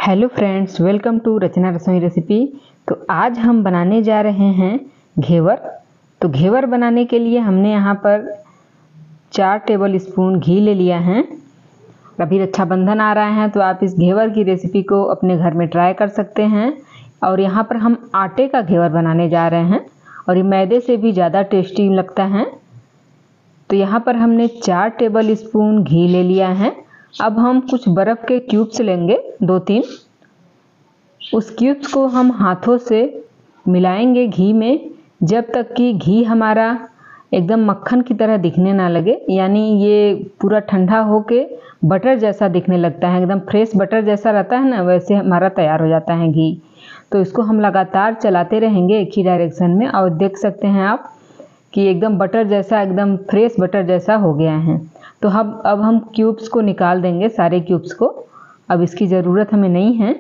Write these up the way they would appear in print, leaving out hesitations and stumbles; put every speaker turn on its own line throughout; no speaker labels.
Hello friends, welcome to Rachna Rasoi recipe. तो आज हम बनाने जा रहे हैं घेवर। तो घेवर बनाने के लिए हमने यहाँ पर 4 टेबल स्पून घी ले लिया है। अभी रक्षाबंधन आ रहा है तो आप इस घेवर की रेसिपी को अपने घर में ट्राई कर सकते हैं। और यहाँ पर हम आटे का घेवर बनाने जा रहे हैं और ये मैदे से भी ज़्यादा टेस्टी लगता है। तो यहाँ पर हमने 4 टेबल स्पून घी ले लिया है। अब हम कुछ बर्फ़ के क्यूब्स लेंगे 2-3। उस क्यूब्स को हम हाथों से मिलाएंगे घी में जब तक कि घी हमारा एकदम मक्खन की तरह दिखने ना लगे, यानी ये पूरा ठंडा होके बटर जैसा दिखने लगता है, एकदम फ्रेश बटर जैसा रहता है ना, वैसे हमारा तैयार हो जाता है घी। तो इसको हम लगातार चलाते रहेंगे एक ही डायरेक्शन में और देख सकते हैं आप कि एकदम बटर जैसा, एकदम फ्रेश बटर जैसा हो गया है। तो अब हम क्यूब्स को निकाल देंगे, सारे क्यूब्स को। अब इसकी ज़रूरत हमें नहीं है।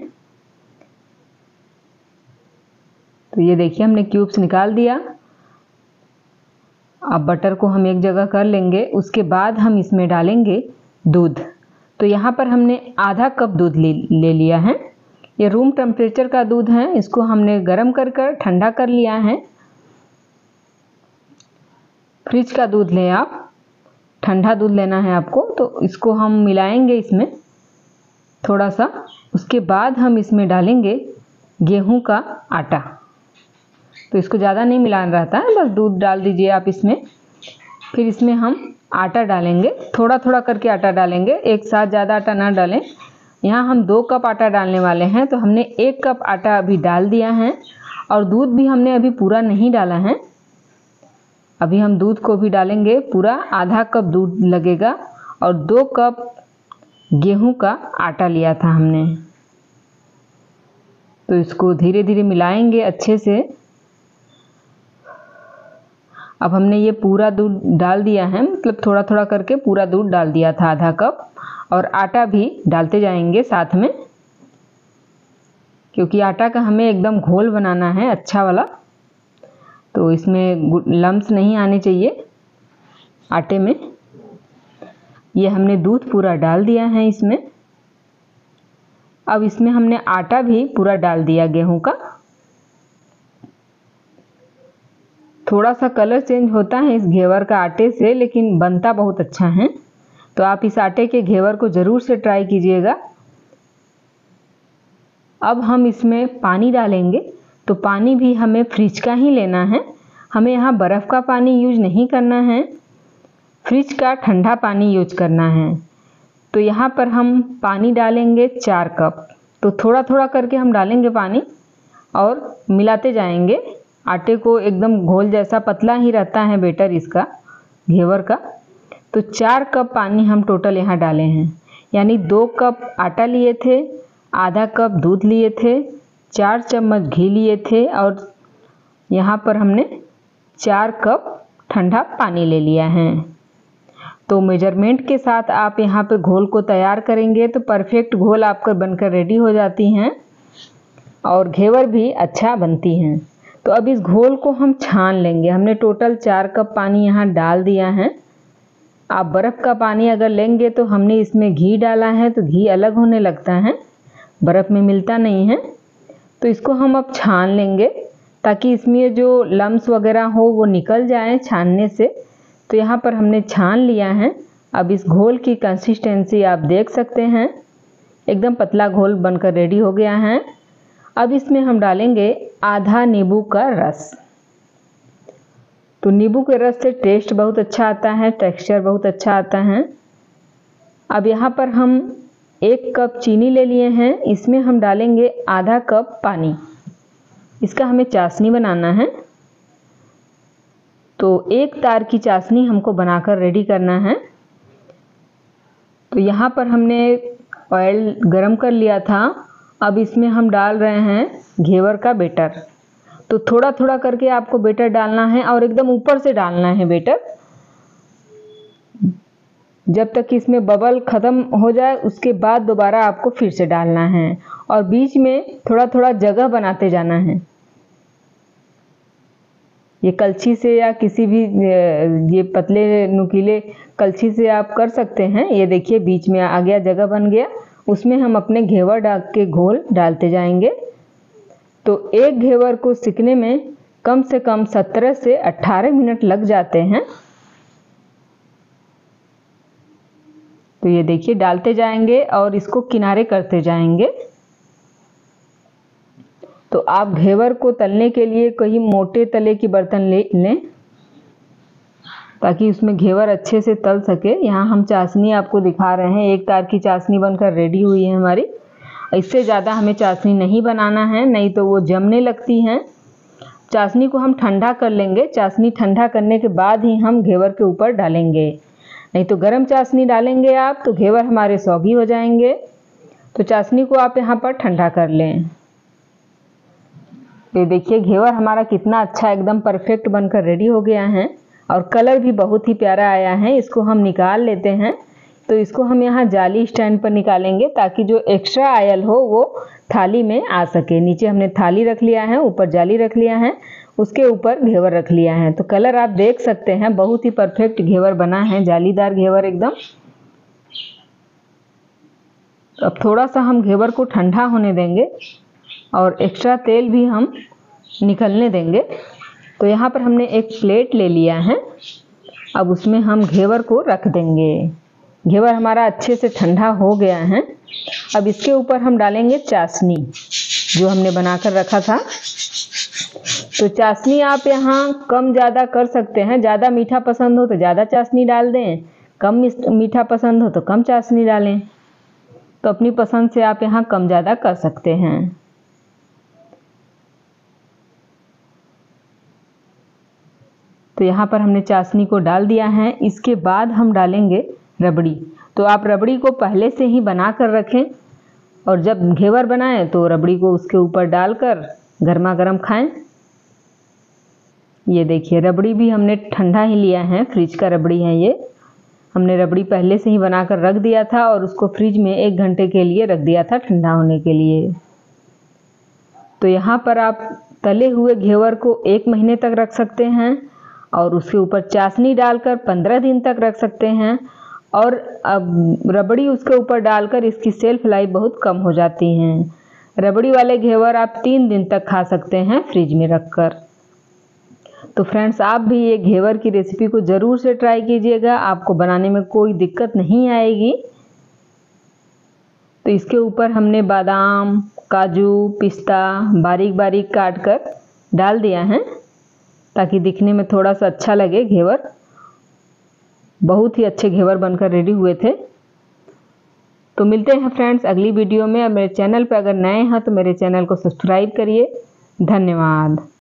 तो ये देखिए हमने क्यूब्स निकाल दिया। अब बटर को हम एक जगह कर लेंगे। उसके बाद हम इसमें डालेंगे दूध। तो यहाँ पर हमने आधा कप दूध ले लिया है। ये रूम टेम्परेचर का दूध है। इसको हमने गर्म कर ठंडा कर लिया है। फ्रिज का दूध लें आप, ठंडा दूध लेना है आपको। तो इसको हम मिलाएंगे इसमें थोड़ा सा। उसके बाद हम इसमें डालेंगे गेहूं का आटा। तो इसको ज़्यादा नहीं मिलाना रहता है, बस दूध डाल दीजिए आप इसमें। फिर इसमें हम आटा डालेंगे, थोड़ा थोड़ा करके आटा डालेंगे, एक साथ ज़्यादा आटा ना डालें। यहाँ हम 2 कप आटा डालने वाले हैं, तो हमने 1 कप आटा अभी डाल दिया है। और दूध भी हमने अभी पूरा नहीं डाला है। अभी हम दूध को भी डालेंगे पूरा, आधा कप दूध लगेगा। और 2 कप गेहूं का आटा लिया था हमने। तो इसको धीरे धीरे मिलाएंगे अच्छे से। अब हमने ये पूरा दूध डाल दिया है, मतलब थोड़ा थोड़ा करके पूरा दूध डाल दिया था, आधा कप। और आटा भी डालते जाएंगे साथ में, क्योंकि आटा का हमें एकदम घोल बनाना है अच्छा वाला। तो इसमें लम्स नहीं आने चाहिए आटे में। ये हमने दूध पूरा डाल दिया है इसमें। अब इसमें हमने आटा भी पूरा डाल दिया गेहूं का। थोड़ा सा कलर चेंज होता है इस घेवर का आटे से, लेकिन बनता बहुत अच्छा है। तो आप इस आटे के घेवर को ज़रूर से ट्राई कीजिएगा। अब हम इसमें पानी डालेंगे। तो पानी भी हमें फ्रिज का ही लेना है। हमें यहाँ बर्फ़ का पानी यूज नहीं करना है, फ्रिज का ठंडा पानी यूज करना है। तो यहाँ पर हम पानी डालेंगे 4 कप। तो थोड़ा थोड़ा करके हम डालेंगे पानी और मिलाते जाएंगे आटे को। एकदम घोल जैसा पतला ही रहता है बेटर इसका, घेवर का। तो 4 कप पानी हम टोटल यहाँ डाले हैं, यानी 2 कप आटा लिए थे, आधा कप दूध लिए थे, 4 चम्मच घी लिए थे, और यहाँ पर हमने 4 कप ठंडा पानी ले लिया है। तो मेजरमेंट के साथ आप यहाँ पे घोल को तैयार करेंगे तो परफेक्ट घोल आपका बनकर रेडी हो जाती हैं और घेवर भी अच्छा बनती हैं। तो अब इस घोल को हम छान लेंगे। हमने टोटल 4 कप पानी यहाँ डाल दिया है। आप बर्फ़ का पानी अगर लेंगे तो हमने इसमें घी डाला है तो घी अलग होने लगता है, बर्फ़ में मिलता नहीं है। तो इसको हम अब छान लेंगे ताकि इसमें जो लम्स वगैरह हो वो निकल जाए छानने से। तो यहाँ पर हमने छान लिया है। अब इस घोल की कंसिस्टेंसी आप देख सकते हैं, एकदम पतला घोल बनकर रेडी हो गया है। अब इसमें हम डालेंगे आधा नींबू का रस। तो नींबू के रस से टेस्ट बहुत अच्छा आता है, टेक्सचर बहुत अच्छा आता है। अब यहाँ पर हम 1 कप चीनी ले लिए हैं, इसमें हम डालेंगे आधा कप पानी। इसका हमें चाशनी बनाना है। तो 1 तार की चाशनी हमको बनाकर रेडी करना है। तो यहाँ पर हमने ऑयल गरम कर लिया था। अब इसमें हम डाल रहे हैं घेवर का बेटर। तो थोड़ा थोड़ा करके आपको बेटर डालना है और एकदम ऊपर से डालना है बेटर, जब तक कि इसमें बबल ख़त्म हो जाए। उसके बाद दोबारा आपको फिर से डालना है और बीच में थोड़ा थोड़ा जगह बनाते जाना है। ये कलछी से या किसी भी ये पतले नुकीले कलछी से आप कर सकते हैं। ये देखिए बीच में आ गया, जगह बन गया। उसमें हम अपने घेवर डाल के घोल डालते जाएंगे। तो एक घेवर को सिकने में कम से कम 17 से 18 मिनट लग जाते हैं। तो ये देखिए डालते जाएंगे और इसको किनारे करते जाएंगे। तो आप घेवर को तलने के लिए कोई मोटे तले की बर्तन ले लें ताकि उसमें घेवर अच्छे से तल सके। यहाँ हम चाशनी आपको दिखा रहे हैं, एक तार की चाशनी बनकर रेडी हुई है हमारी। इससे ज़्यादा हमें चाशनी नहीं बनाना है, नहीं तो वो जमने लगती हैं। चाशनी को हम ठंडा कर लेंगे। चाशनी ठंडा करने के बाद ही हम घेवर के ऊपर डालेंगे, नहीं तो गर्म चाशनी डालेंगे आप तो घेवर हमारे सौगी हो जाएंगे। तो चाशनी को आप यहाँ पर ठंडा कर लें। ये देखिए घेवर हमारा कितना अच्छा एकदम परफेक्ट बनकर रेडी हो गया है और कलर भी बहुत ही प्यारा आया है। इसको हम निकाल लेते हैं। तो इसको हम यहाँ जाली स्टैंड पर निकालेंगे ताकि जो एक्स्ट्रा आयल हो वो थाली में आ सके। नीचे हमने थाली रख लिया है, ऊपर जाली रख लिया है, उसके ऊपर घेवर रख लिया है। तो कलर आप देख सकते हैं, बहुत ही परफेक्ट घेवर बना है, जालीदार घेवर एकदम। अब थोड़ा सा हम घेवर को ठंडा होने देंगे और एक्स्ट्रा तेल भी हम निकलने देंगे। तो यहाँ पर हमने एक प्लेट ले लिया है। अब उसमें हम घेवर को रख देंगे। घेवर हमारा अच्छे से ठंडा हो गया है। अब इसके ऊपर हम डालेंगे चाशनी जो हमने बनाकर रखा था। तो चाशनी आप यहाँ कम ज़्यादा कर सकते हैं। ज़्यादा मीठा पसंद हो तो ज़्यादा चाशनी डाल दें, कम मीठा पसंद हो तो कम चाशनी डालें। तो अपनी पसंद से आप यहाँ कम ज़्यादा कर सकते हैं। तो यहाँ पर हमने चाशनी को डाल दिया है। इसके बाद हम डालेंगे रबड़ी। तो आप रबड़ी को पहले से ही बना कर रखें और जब घेवर बनाएं तो रबड़ी को उसके ऊपर डालकर गर्मा गर्म खाएं। ये देखिए रबड़ी भी हमने ठंडा ही लिया है, फ्रिज का रबड़ी है ये। हमने रबड़ी पहले से ही बनाकर रख दिया था और उसको फ्रिज में 1 घंटे के लिए रख दिया था ठंडा होने के लिए। तो यहाँ पर आप तले हुए घेवर को 1 महीने तक रख सकते हैं और उसके ऊपर चाशनी डालकर 15 दिन तक रख सकते हैं। और अब रबड़ी उसके ऊपर डालकर इसकी सेल्फ लाइफ बहुत कम हो जाती हैं। रबड़ी वाले घेवर आप 3 दिन तक खा सकते हैं फ्रिज में रखकर। तो फ्रेंड्स आप भी ये घेवर की रेसिपी को ज़रूर से ट्राई कीजिएगा, आपको बनाने में कोई दिक्कत नहीं आएगी। तो इसके ऊपर हमने बादाम, काजू, पिस्ता बारीक बारीक काट कर डाल दिया है ताकि दिखने में थोड़ा सा अच्छा लगे घेवर। बहुत ही अच्छे घेवर बनकर रेडी हुए थे। तो मिलते हैं फ्रेंड्स अगली वीडियो में। और मेरे चैनल पर अगर नए हैं तो मेरे चैनल को सब्सक्राइब करिए। धन्यवाद।